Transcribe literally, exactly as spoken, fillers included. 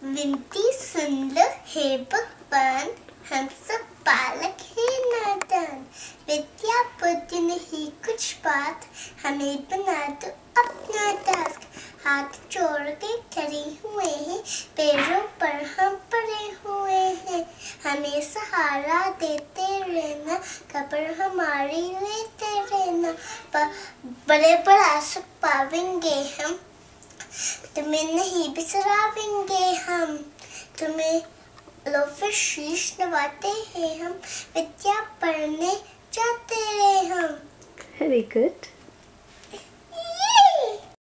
विनती सुन लो हे भगवान, हम सब बालक हैं नादान। विद्या बुद्धि नहीं कुछ बात, हमें बना दो अपना टास्क। हाथ जोड़ के खड़े हुए हैं, पैरों पर हम पड़े हुए हैं। हमें सहारा देते रहना, खबर हमारी लेते रहना। बड़े बड़ा सुख पावेंगे हम, तुम्हें नहीं बिसरावेंगे हम। तुम्हें लो फिर शीश नवाते हैं हम, विद्या पढ़ने जाते रहे हम। Very good.